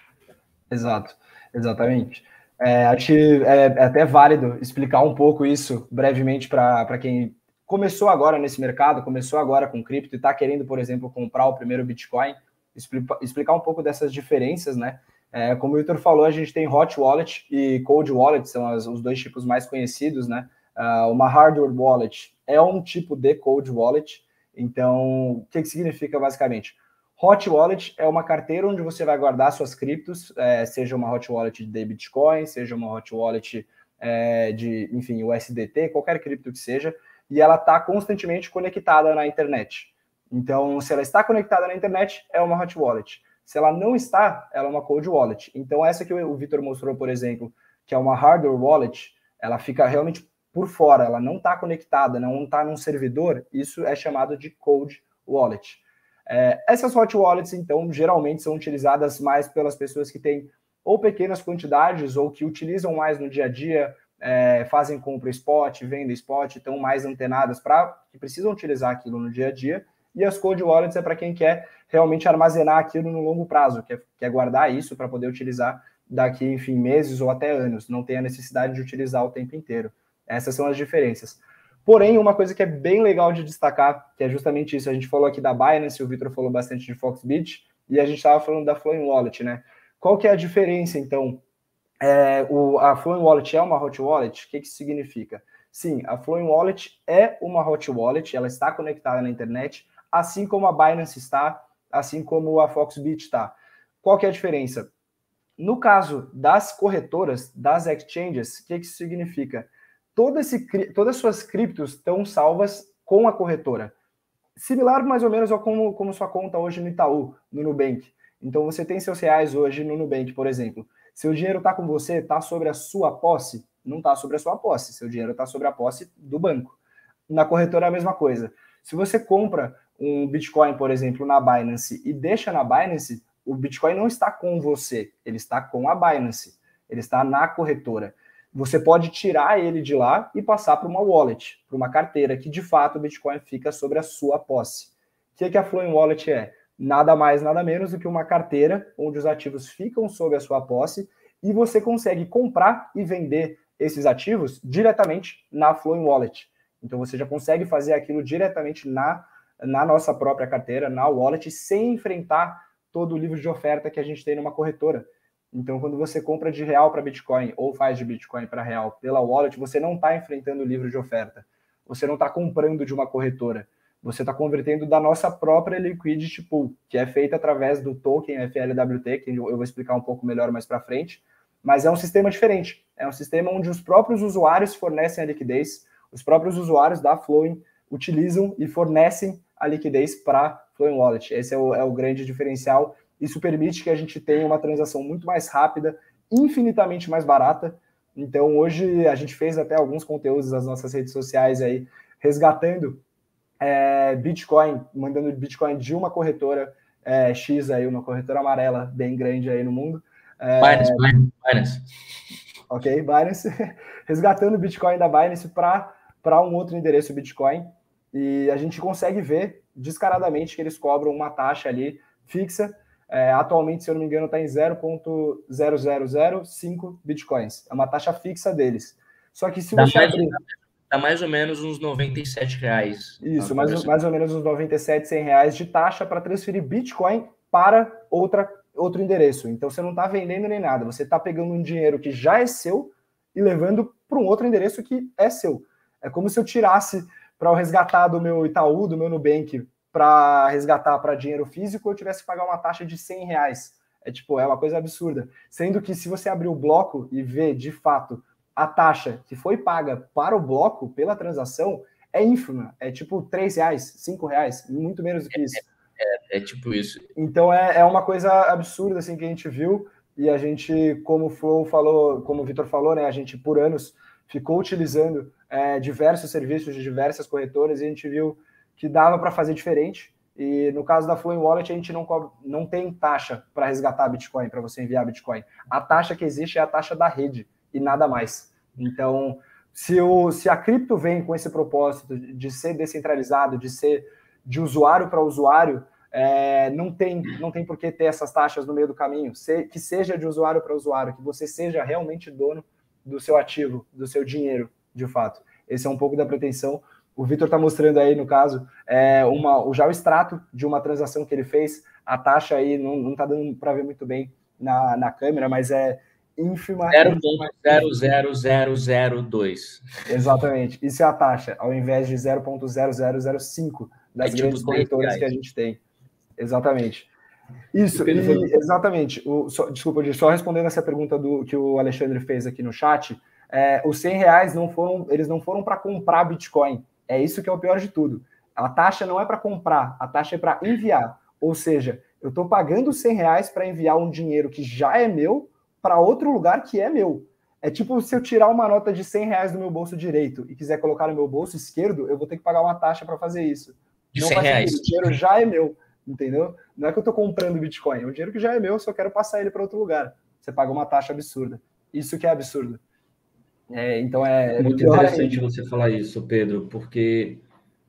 Exato, exatamente. Acho que é até válido explicar um pouco isso brevemente para quem começou agora nesse mercado, começou agora com cripto e está querendo, por exemplo, comprar o primeiro Bitcoin, explicar um pouco dessas diferenças, né? Como o Victor falou, a gente tem hot wallet e cold wallet, são os dois tipos mais conhecidos, né? Uma hardware wallet é um tipo de cold wallet. Então, o que significa basicamente? Hot wallet é uma carteira onde você vai guardar suas criptos, seja uma hot wallet de Bitcoin, seja uma hot wallet de, enfim, USDT, qualquer cripto que seja, e ela está constantemente conectada na internet. Então, se ela está conectada na internet, é uma hot wallet. Se ela não está, ela é uma cold wallet. Então, essa que o Victor mostrou, por exemplo, que é uma hardware wallet, ela fica realmente por fora, ela não está conectada, não está num servidor, isso é chamado de cold wallet. Essas hot wallets, então, geralmente são utilizadas mais pelas pessoas que têm ou pequenas quantidades ou que utilizam mais no dia a dia, fazem compra spot, vendem spot, estão mais antenadas que precisam utilizar aquilo no dia a dia. E as cold wallets é para quem quer realmente armazenar aquilo no longo prazo, quer guardar isso para poder utilizar daqui, enfim, meses ou até anos, não tem a necessidade de utilizar o tempo inteiro. Essas são as diferenças. Porém, uma coisa que é bem legal de destacar, que é justamente isso, a gente falou aqui da Binance, o Victor falou bastante de Foxbit, e a gente estava falando da Flowing Wallet, né? Qual que é a diferença, então? A Flowing Wallet é uma hot wallet? O que isso significa? Sim, a Flowing Wallet é uma hot wallet, ela está conectada na internet, assim como a Binance está, assim como a Foxbit está. Qual que é a diferença? No caso das corretoras, das exchanges, o que isso significa? Todas as suas criptos estão salvas com a corretora. Similar mais ou menos a como sua conta hoje no Itaú, no Nubank. Então você tem seus reais hoje no Nubank, por exemplo. Seu dinheiro está com você, está sobre a sua posse? Não está sobre a sua posse, seu dinheiro está sobre a posse do banco. Na corretora é a mesma coisa. Se você compra um Bitcoin, por exemplo, na Binance e deixa na Binance, o Bitcoin não está com você, ele está com a Binance, ele está na corretora. Você pode tirar ele de lá e passar para uma wallet, para uma carteira, que de fato o Bitcoin fica sobre a sua posse. O que a Flowing Wallet é? Nada mais, nada menos do que uma carteira onde os ativos ficam sob a sua posse e você consegue comprar e vender esses ativos diretamente na Flowing Wallet. Então você já consegue fazer aquilo diretamente na nossa própria carteira, na wallet, sem enfrentar todo o livro de oferta que a gente tem numa corretora. Então, quando você compra de real para Bitcoin ou faz de Bitcoin para real pela wallet, você não está enfrentando o livro de oferta. Você não está comprando de uma corretora. Você está convertendo da nossa própria liquidity pool, que é feita através do token FLWT, que eu vou explicar um pouco melhor mais para frente. Mas é um sistema diferente. É um sistema onde os próprios usuários fornecem a liquidez, os próprios usuários da Flowin utilizam e fornecem a liquidez para a Flowin Wallet. Esse é o grande diferencial. Isso permite que a gente tenha uma transação muito mais rápida, infinitamente mais barata. Então, hoje, a gente fez até alguns conteúdos nas nossas redes sociais aí, resgatando Bitcoin, mandando Bitcoin de uma corretora X aí, uma corretora amarela bem grande aí no mundo. Binance. Ok, Binance. Resgatando o Bitcoin da Binance para um outro endereço Bitcoin. E a gente consegue ver descaradamente que eles cobram uma taxa ali fixa. Atualmente, se eu não me engano, está em 0,0005 Bitcoins. É uma taxa fixa deles. Só que se você abrir... Dá mais ou menos uns R$97. Isso, mais ou menos uns 97, 100 reais de taxa para transferir Bitcoin para outro endereço. Então, você não está vendendo nem nada. Você está pegando um dinheiro que já é seu e levando para um outro endereço que é seu. É como se eu tirasse para o resgatar do meu Itaú, do meu Nubank, para resgatar para dinheiro físico, eu tivesse que pagar uma taxa de 100 reais. É uma coisa absurda. Sendo que se você abrir o bloco e ver, de fato, a taxa que foi paga para o bloco, pela transação, é ínfima. É tipo 3 reais, 5 reais, muito menos do que isso. É tipo isso. Então é uma coisa absurda assim, que a gente viu, e a gente, como o Flow falou, como o Vitor falou, né, a gente por anos ficou utilizando diversos serviços de diversas corretoras, e a gente viu que dava para fazer diferente. E no caso da Flowin Wallet, a gente não tem taxa para resgatar Bitcoin, para você enviar Bitcoin. A taxa que existe é a taxa da rede e nada mais. Então, se a cripto vem com esse propósito de ser descentralizado, de ser de usuário para usuário, não tem por que ter essas taxas no meio do caminho. Que seja de usuário para usuário, que você seja realmente dono do seu ativo, do seu dinheiro, de fato. Esse é um pouco da pretensão. O Vitor está mostrando aí, no caso, já o extrato de uma transação que ele fez. A taxa aí não está dando para ver muito bem na câmera, mas é ínfima. 0,00002. Exatamente. Isso é a taxa, ao invés de 0,0005 das grandes corretoras que a gente tem. Exatamente. Isso, exatamente. Desculpa, só respondendo essa pergunta que o Alexandre fez aqui no chat, os 100 reais eles não foram para comprar Bitcoin. É isso que é o pior de tudo. A taxa não é para comprar, a taxa é para enviar. Ou seja, eu estou pagando 100 reais para enviar um dinheiro que já é meu para outro lugar que é meu. É tipo se eu tirar uma nota de 100 reais do meu bolso direito e quiser colocar no meu bolso esquerdo, eu vou ter que pagar uma taxa para fazer isso. De 100 reais. O dinheiro já é meu, entendeu? Não é que eu estou comprando Bitcoin, é um dinheiro que já é meu, só quero passar ele para outro lugar. Você paga uma taxa absurda. Isso que é absurdo. Então muito interessante você falar isso, Pedro, porque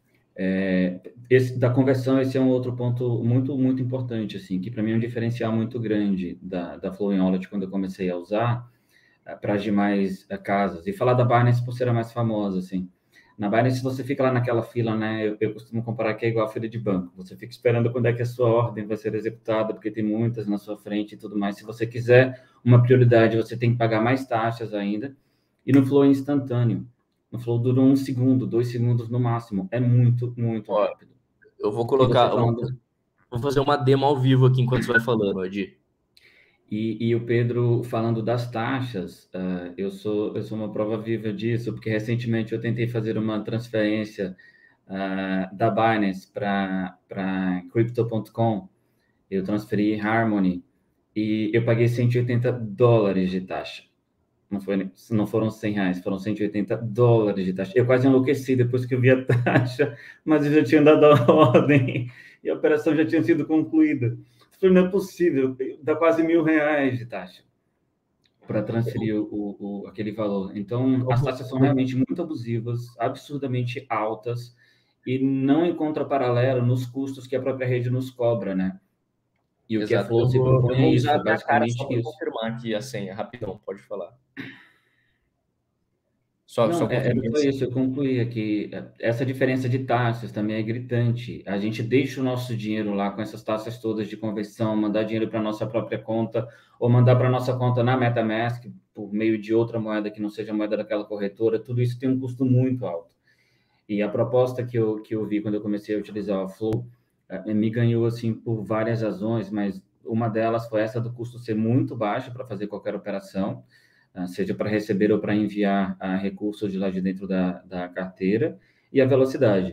da conversão, esse é um outro ponto muito, muito importante, assim, que para mim é um diferencial muito grande da Flowin Wallet quando eu comecei a usar para as demais casas. E falar da Binance por ser a mais famosa, assim. Na Binance, você fica lá naquela fila, né? Eu costumo comparar que é igual a fila de banco. Você fica esperando quando é que a sua ordem vai ser executada, porque tem muitas na sua frente e tudo mais. Se você quiser uma prioridade, você tem que pagar mais taxas ainda. E no Flow é instantâneo. No Flow dura 1 segundo, 2 segundos no máximo. É muito, muito rápido. Eu vou colocar... Vou fazer uma demo ao vivo aqui enquanto você vai falando, Adi. E o Pedro, falando das taxas, eu sou uma prova viva disso, porque recentemente eu tentei fazer uma transferência da Binance para Crypto.com. Eu transferi Harmony e eu paguei $180 de taxa. Não foram 100 reais, foram $180 de taxa. Eu quase enlouqueci depois que eu vi a taxa, mas eu já tinha dado a ordem e a operação já tinha sido concluída. Não é possível, dá quase R$1.000 de taxa para transferir aquele valor. Então, as taxas são realmente muito abusivas, absurdamente altas, e não encontra paralelo nos custos que a própria rede nos cobra, né? E o que a Flow se propõe é isso, basicamente isso. Vou confirmar aqui a senha, rapidão, pode falar. Só Foi isso, eu concluí aqui. Essa diferença de taxas também é gritante. A gente deixa o nosso dinheiro lá com essas taxas todas de conversão, mandar dinheiro para nossa própria conta, ou mandar para nossa conta na MetaMask, por meio de outra moeda que não seja a moeda daquela corretora, tudo isso tem um custo muito alto. E a proposta que eu vi quando eu comecei a utilizar a Flow, me ganhou assim por várias razões, mas uma delas foi essa do custo ser muito baixo para fazer qualquer operação, seja para receber ou para enviar recursos de lá de dentro da carteira, e a velocidade.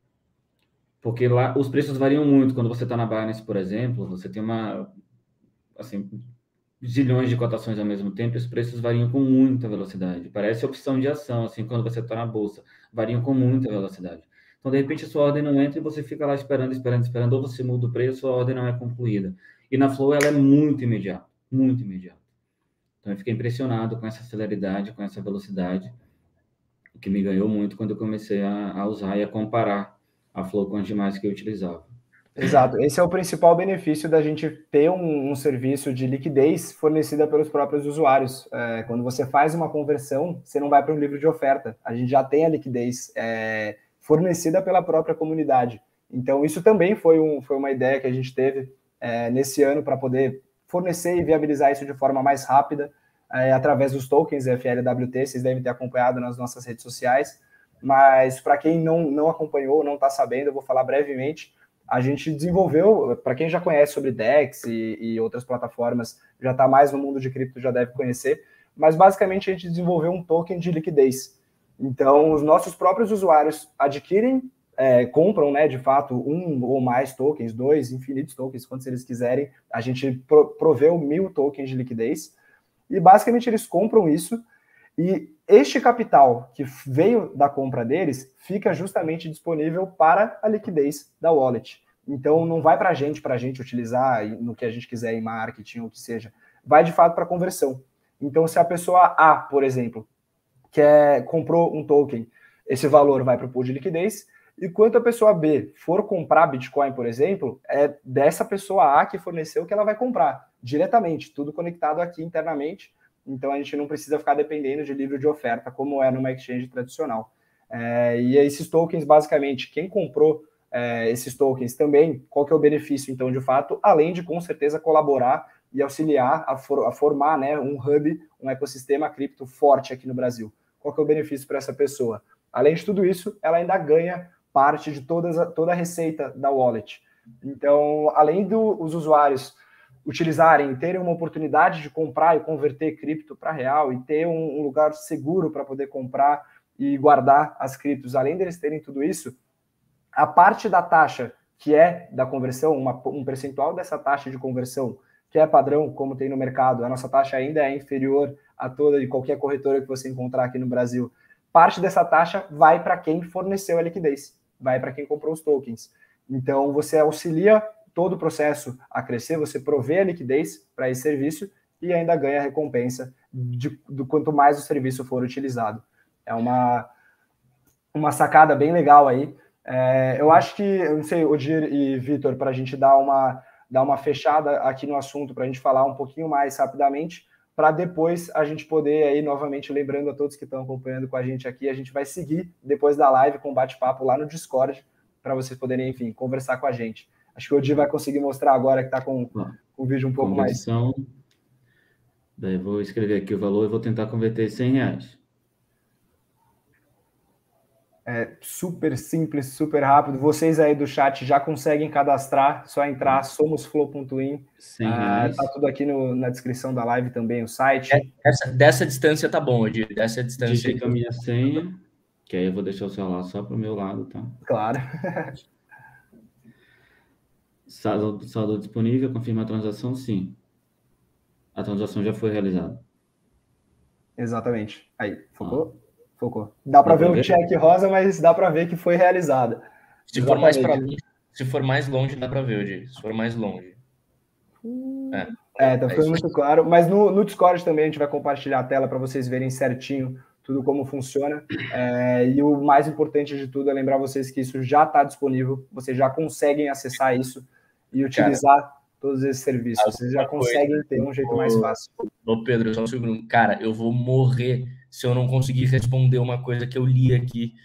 Porque lá os preços variam muito. Quando você está na Binance, por exemplo, você tem assim, zilhões de cotações ao mesmo tempo, e os preços variam com muita velocidade. Parece opção de ação, assim, quando você está na bolsa, variam com muita velocidade. Então, de repente, a sua ordem não entra e você fica lá esperando, ou você muda o preço, a ordem não é concluída. E na Flow, ela é muito imediata, muito imediata. Então, eu fiquei impressionado com essa celeridade, com essa velocidade, o que me ganhou muito quando eu comecei a usar e a comparar a Flow com as demais que eu utilizava. Exato, esse é o principal benefício da gente ter um serviço de liquidez fornecida pelos próprios usuários. Quando você faz uma conversão, você não vai para um livro de oferta, a gente já tem a liquidez fornecida pela própria comunidade. Então, isso também foi uma ideia que a gente teve nesse ano para poder fornecer e viabilizar isso de forma mais rápida, através dos tokens FLWT, vocês devem ter acompanhado nas nossas redes sociais, mas para quem não acompanhou, não está sabendo, eu vou falar brevemente. A gente desenvolveu, para quem já conhece sobre DEX e outras plataformas, já está mais no mundo de cripto, já deve conhecer, mas basicamente a gente desenvolveu um token de liquidez. Então, os nossos próprios usuários adquirem, compram, né, de fato, um ou mais tokens, 2, infinitos tokens, quantos eles quiserem. A gente proveu 1000 tokens de liquidez, e basicamente eles compram isso, e este capital que veio da compra deles fica justamente disponível para a liquidez da wallet. Então, não vai para a gente utilizar no que a gente quiser em marketing ou o que seja. Vai, de fato, para a conversão. Então, se a pessoa A, por exemplo, comprou um token, esse valor vai para o pool de liquidez, e quando a pessoa B for comprar Bitcoin, por exemplo, é dessa pessoa A que forneceu que ela vai comprar diretamente, tudo conectado aqui internamente. Então, a gente não precisa ficar dependendo de livro de oferta, como é numa exchange tradicional. E esses tokens, basicamente, quem comprou esses tokens também, qual que é o benefício, então, de fato? Além de, com certeza, colaborar e auxiliar a formar, né, um hub, um ecossistema cripto forte aqui no Brasil. Qual que é o benefício para essa pessoa? Além de tudo isso, ela ainda ganha parte de toda a receita da wallet. Então, além dos usuários utilizarem, terem uma oportunidade de comprar e converter cripto para real e ter um lugar seguro para poder comprar e guardar as criptos, além deles terem tudo isso, a parte da taxa que é da conversão, um percentual dessa taxa de conversão, que é padrão, como tem no mercado, a nossa taxa ainda é inferior a toda e qualquer corretora que você encontrar aqui no Brasil, parte dessa taxa vai para quem forneceu a liquidez, vai para quem comprou os tokens. Então, você auxilia todo o processo a crescer, você provê a liquidez para esse serviço e ainda ganha a recompensa do quanto mais o serviço for utilizado. É uma sacada bem legal aí. Eu acho que, eu não sei, Odir e Vitor, para a gente dar uma fechada aqui no assunto, para a gente falar um pouquinho mais rapidamente, para depois a gente poder aí, novamente, lembrando a todos que estão acompanhando com a gente aqui, a gente vai seguir depois da live com bate-papo lá no Discord, para vocês poderem, enfim, conversar com a gente. Acho que o Odir vai conseguir mostrar agora que está com o vídeo um pouco mais. Daí vou escrever aqui o valor e vou tentar converter R$100. É super simples, super rápido. Vocês aí do chat já conseguem cadastrar, só entrar somosflow.in. Tá tudo aqui na descrição da live também, o site. Dessa distância tá bom, Odir. Dessa distância. Digita a minha senha, que aí eu vou deixar o celular só para o meu lado, tá? Claro. Saldo disponível, confirma a transação, sim. A transação já foi realizada. Exatamente. Aí, focou? Focou. Dá para ver o check rosa, mas dá para ver que foi realizada. Se for mais para longe, se for mais longe, dá para ver, Odir. Se for mais longe. Tá ficando muito claro. Mas no Discord também a gente vai compartilhar a tela para vocês verem certinho tudo como funciona. E o mais importante de tudo é lembrar vocês que isso já está disponível. Vocês já conseguem acessar isso e utilizar todos esses serviços. Vocês já conseguem ter um jeito mais fácil. Ô, Pedro, só um segundo. Cara, eu vou morrer se eu não conseguir responder uma coisa que eu li aqui.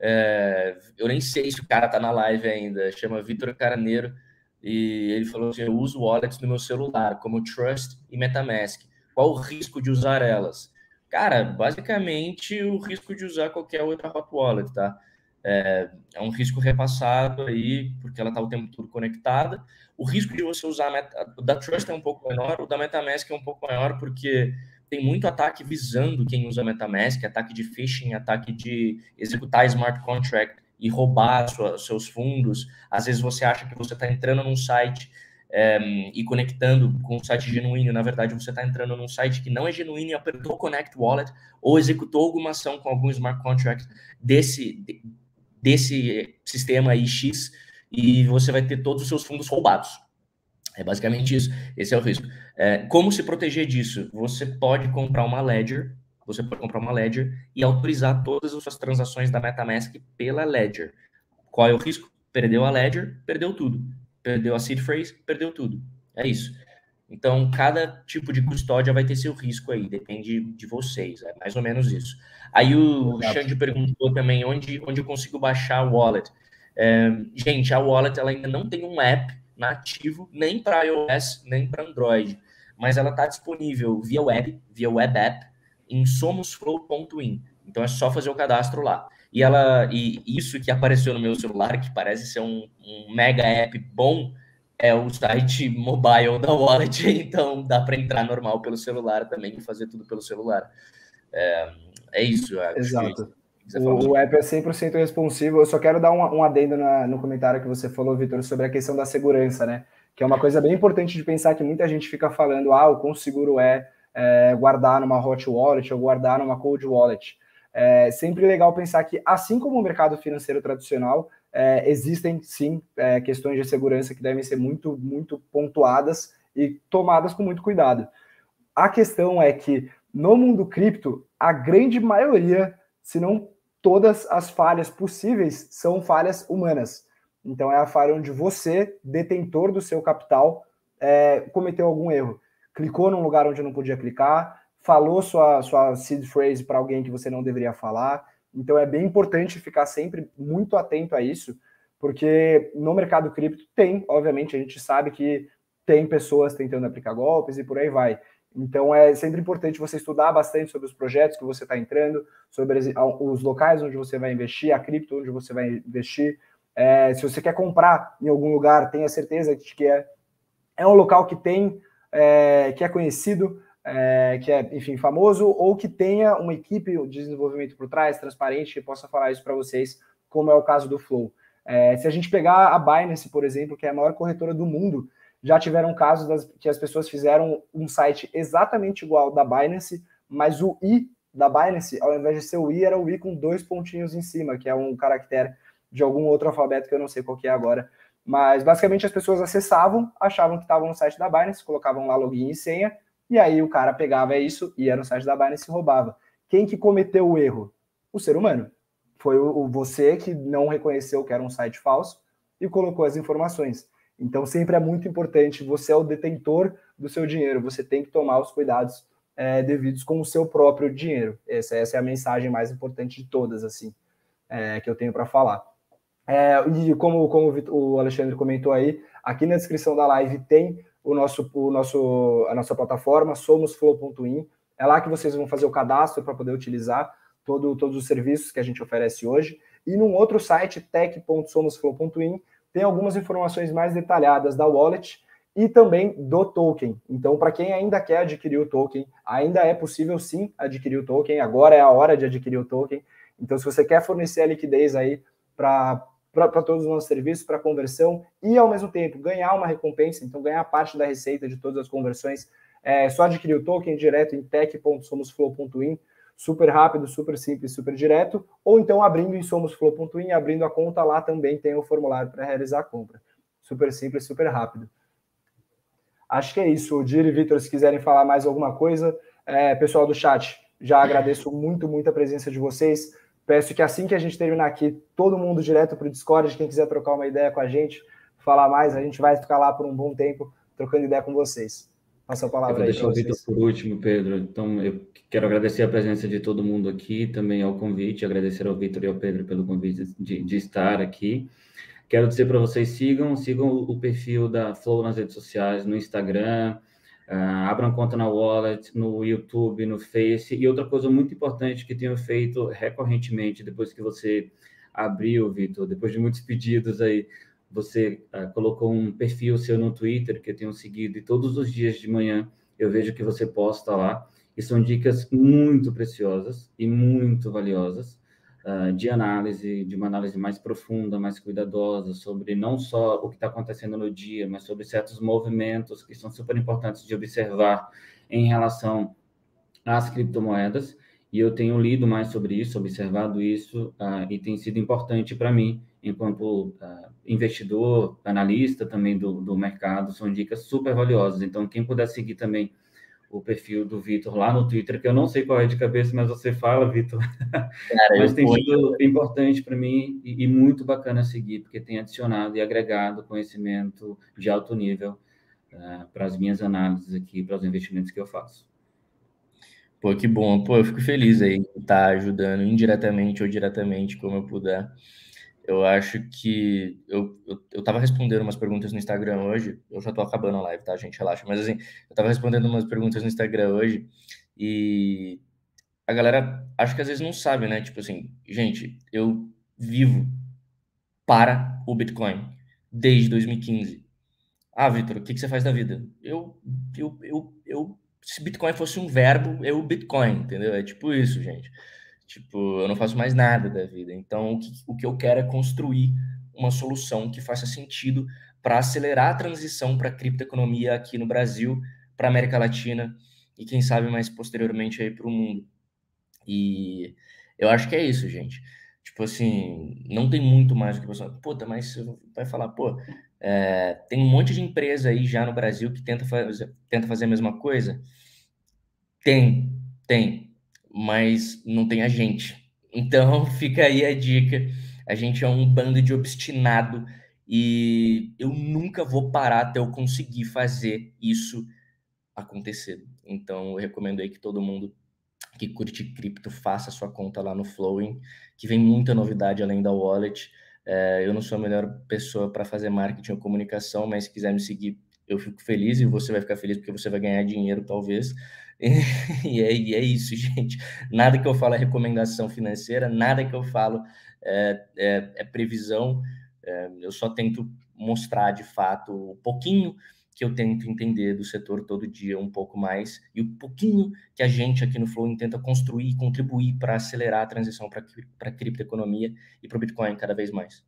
Eu nem sei se o cara tá na live ainda, chama Vitor Carneiro, e ele falou assim: eu uso wallets no meu celular, como Trust e MetaMask. Qual o risco de usar elas? Cara, basicamente o risco de usar qualquer outra hot wallet, tá? É um risco repassado aí, porque ela tá o tempo todo conectada. O risco de você usar o da Trust é um pouco menor, o da MetaMask é um pouco maior, porque tem muito ataque visando quem usa MetaMask, ataque de phishing, ataque de executar smart contract e roubar seus fundos. Às vezes você acha que você está entrando num site e conectando com um site genuíno, na verdade você está entrando num site que não é genuíno e apertou o Connect Wallet ou executou alguma ação com algum smart contract desse sistema aí X, e você vai ter todos os seus fundos roubados. É basicamente isso. Esse é o risco. Como se proteger disso? Você pode comprar uma Ledger, e autorizar todas as suas transações da MetaMask pela Ledger. Qual é o risco? Perdeu a Ledger, perdeu tudo. Perdeu a seed phrase, perdeu tudo. É isso. Então, cada tipo de custódia vai ter seu risco aí, depende de vocês, é mais ou menos isso. Aí o Xande perguntou também onde eu consigo baixar o wallet. Gente, a wallet ela ainda não tem um app nativo, nem para iOS, nem para Android, mas ela está disponível via web app, em somosflow.in. Então é só fazer o cadastro lá. E isso que apareceu no meu celular, que parece ser um mega app bom, é o site mobile da wallet, então dá para entrar normal pelo celular também e fazer tudo pelo celular. É isso, eu acho. Exato. O app é 100% responsivo. Eu só quero dar um adendo no comentário que você falou, Vitor, sobre a questão da segurança, né? Que é uma coisa bem importante de pensar, que muita gente fica falando, o quão seguro é guardar numa hot wallet ou guardar numa cold wallet. É sempre legal pensar que, assim como o mercado financeiro tradicional, existem sim questões de segurança que devem ser muito, muito pontuadas e tomadas com muito cuidado. A questão é que no mundo cripto, a grande maioria, se não todas as falhas possíveis, são falhas humanas. Então é a falha onde você, detentor do seu capital, cometeu algum erro. Clicou num lugar onde não podia clicar, falou sua seed phrase para alguém que você não deveria falar. Então é bem importante ficar sempre muito atento a isso, porque no mercado cripto tem, obviamente, a gente sabe que tem pessoas tentando aplicar golpes e por aí vai. Então é sempre importante você estudar bastante sobre os projetos que você está entrando, sobre os locais onde você vai investir, a cripto onde você vai investir. Se você quer comprar em algum lugar, tenha certeza de que é um local que tem, que é conhecido, que é, enfim, famoso, ou que tenha uma equipe de desenvolvimento por trás, transparente, que possa falar isso para vocês, como é o caso do Flow. Se a gente pegar a Binance, por exemplo, que é a maior corretora do mundo, já tiveram casos que as pessoas fizeram um site exatamente igual ao da Binance, mas o I da Binance, ao invés de ser o I, era o I com 2 pontinhos em cima, que é um caractere de algum outro alfabeto que eu não sei qual que é agora. Mas, basicamente, as pessoas acessavam, achavam que estavam no site da Binance, colocavam lá login e senha, e aí o cara pegava isso, ia no site da Binance e roubava. Quem que cometeu o erro? O ser humano. Foi você que não reconheceu que era um site falso e colocou as informações. Então, sempre é muito importante, você é o detentor do seu dinheiro, você tem que tomar os cuidados devidos com o seu próprio dinheiro. Essa é a mensagem mais importante de todas, assim, que eu tenho para falar. E como o Alexandre comentou aí, aqui na descrição da live tem a nossa plataforma, somosflow.in. É lá que vocês vão fazer o cadastro para poder utilizar todos os serviços que a gente oferece hoje. E num outro site, tech.somosflow.in, tem algumas informações mais detalhadas da wallet e também do token. Então, para quem ainda quer adquirir o token, ainda é possível sim adquirir o token, agora é a hora de adquirir o token. Então, se você quer fornecer a liquidez aí para todos os nossos serviços, para conversão e, ao mesmo tempo, ganhar uma recompensa, então ganhar parte da receita de todas as conversões, é só adquirir o token direto em tech.somosflow.in, super rápido, super simples, super direto, ou então abrindo em somosflow.in, abrindo a conta lá também tem o formulário para realizar a compra. Super simples, super rápido. Acho que é isso. O Dir e Vitor, se quiserem falar mais alguma coisa, pessoal do chat, já agradeço muito, muito a presença de vocês. Peço que assim que a gente terminar aqui, todo mundo direto para o Discord, quem quiser trocar uma ideia com a gente, falar mais, a gente vai ficar lá por um bom tempo trocando ideia com vocês. Passa a Eu palavra vou aí deixar para o Vitor vocês. por último, Pedro. Então, eu quero agradecer a presença de todo mundo aqui, também ao convite, agradecer ao Vitor e ao Pedro pelo convite de estar aqui. Quero dizer para vocês, sigam o perfil da Flow nas redes sociais, no Instagram, abram conta na Wallet, no YouTube, no Face. E outra coisa muito importante que tenho feito recorrentemente, depois que você abriu, Vitor, depois de muitos pedidos aí, você colocou um perfil seu no Twitter, que eu tenho seguido, e todos os dias de manhã eu vejo que você posta lá, e são dicas muito preciosas e muito valiosas, de uma análise mais profunda, mais cuidadosa, sobre não só o que está acontecendo no dia, mas sobre certos movimentos que são super importantes de observar em relação às criptomoedas. E eu tenho lido mais sobre isso, observado isso, e tem sido importante para mim, enquanto investidor, analista também do mercado, são dicas super valiosas. Então, quem puder seguir também o perfil do Vitor lá no Twitter, que eu não sei qual é de cabeça, mas você fala, Vitor. Cara, Mas eu tem ponho. sido importante para mim e muito bacana seguir, porque tem adicionado e agregado conhecimento de alto nível para as minhas análises aqui, para os investimentos que eu faço. Pô, que bom. Pô, eu fico feliz aí de estar ajudando indiretamente ou diretamente, como eu puder. Eu acho que eu tava respondendo umas perguntas no Instagram hoje. Eu já tô acabando a live, tá, gente? Relaxa. Mas assim, eu tava respondendo umas perguntas no Instagram hoje e a galera acho que às vezes não sabe, né? Tipo assim, gente, eu vivo para o Bitcoin desde 2015. Ah, Vitor, o que que você faz da vida? Se Bitcoin fosse um verbo, eu Bitcoin, entendeu? É tipo isso, gente. Tipo, eu não faço mais nada da vida. Então, o que eu quero é construir uma solução que faça sentido para acelerar a transição para a criptoeconomia aqui no Brasil, para a América Latina e quem sabe mais posteriormente aí para o mundo. E eu acho que é isso, gente. Tipo assim, não tem muito mais do que você. Puta, mas você vai falar, pô, tem um monte de empresa aí já no Brasil que tenta fazer a mesma coisa. Tem, mas não tem a gente. Então fica aí a dica. A gente é um bando de obstinado e eu nunca vou parar até eu conseguir fazer isso acontecer. Então eu recomendo aí que todo mundo que curte cripto faça sua conta lá no Flowing, que vem muita novidade além da wallet. Eu não sou a melhor pessoa para fazer marketing ou comunicação, mas se quiser me seguir, eu fico feliz e você vai ficar feliz porque você vai ganhar dinheiro, talvez. E é isso, gente. Nada que eu falo é recomendação financeira, nada que eu falo é previsão. Eu só tento mostrar de fato um pouquinho que eu tento entender do setor todo dia um pouco mais e o pouquinho que a gente aqui no Flow tenta construir e contribuir para acelerar a transição para a criptoeconomia e para o Bitcoin cada vez mais.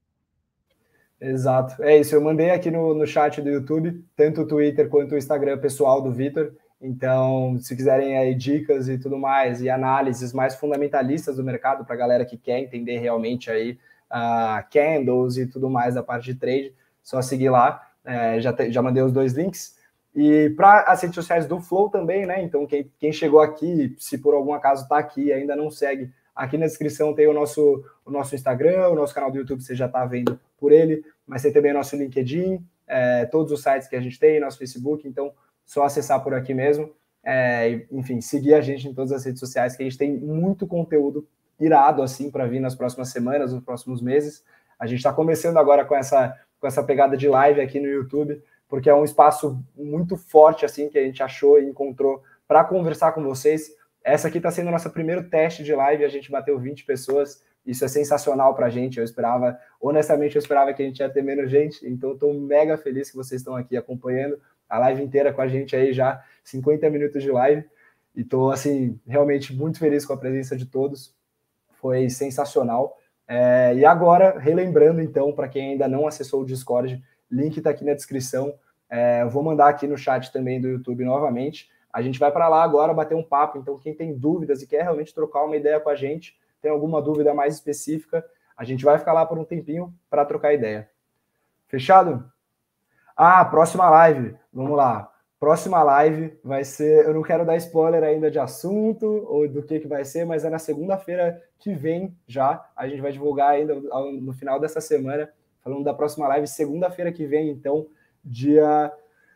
Exato. É isso. Eu mandei aqui no chat do YouTube, tanto o Twitter quanto o Instagram pessoal do Vitor. Então, se quiserem aí dicas e tudo mais, e análises mais fundamentalistas do mercado, para a galera que quer entender realmente aí candles e tudo mais da parte de trade, só seguir lá. Já mandei os 2 links. E para as redes sociais do Flow também, né? Então, quem chegou aqui, se por algum acaso está aqui e ainda não segue, aqui na descrição tem o nosso Instagram, o nosso canal do YouTube, você já está vendo por ele, mas tem também nosso LinkedIn, todos os sites que a gente tem, nosso Facebook, então só acessar por aqui mesmo. Enfim, seguir a gente em todas as redes sociais, que a gente tem muito conteúdo irado assim para vir nas próximas semanas, nos próximos meses. A gente está começando agora com essa pegada de live aqui no YouTube, porque é um espaço muito forte assim que a gente achou e encontrou para conversar com vocês. Essa aqui está sendo o nosso primeiro teste de live, a gente bateu 20 pessoas, isso é sensacional para a gente, honestamente eu esperava que a gente ia ter menos gente, então eu estou mega feliz que vocês estão aqui acompanhando a live inteira com a gente aí já, 50 minutos de live, e estou assim, realmente muito feliz com a presença de todos, foi sensacional. E agora, relembrando então, para quem ainda não acessou o Discord, link está aqui na descrição, eu vou mandar aqui no chat também do YouTube novamente. A gente vai para lá agora bater um papo, então quem tem dúvidas e quer realmente trocar uma ideia com a gente, tem alguma dúvida mais específica, a gente vai ficar lá por um tempinho para trocar ideia. Fechado? Próxima live, vamos lá. Próxima live vai ser, eu não quero dar spoiler ainda de assunto ou do que vai ser, mas é na segunda-feira que vem já, a gente vai divulgar ainda no final dessa semana, falando da próxima live, segunda-feira que vem, então, dia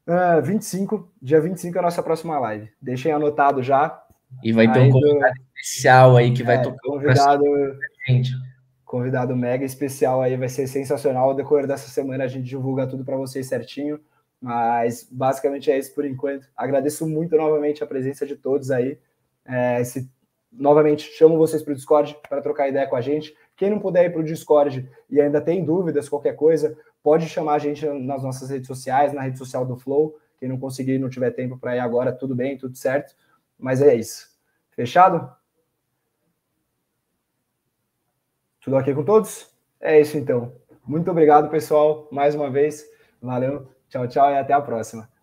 Dia 25 é a nossa próxima live. Deixem anotado já. E vai ter um convidado especial aí que vai tocar gente. Convidado mega especial aí, vai ser sensacional. Ao decorrer dessa semana a gente divulga tudo para vocês certinho. Mas basicamente é isso por enquanto. Agradeço muito novamente a presença de todos aí. Novamente, chamo vocês para o Discord para trocar ideia com a gente. Quem não puder ir para o Discord e ainda tem dúvidas, qualquer coisa, pode chamar a gente nas nossas redes sociais, na rede social do Flow. Quem não conseguir, não tiver tempo para ir agora, tudo bem, tudo certo. Mas é isso. Fechado? Tudo ok com todos? É isso então. Muito obrigado, pessoal, mais uma vez. Valeu, tchau, tchau e até a próxima.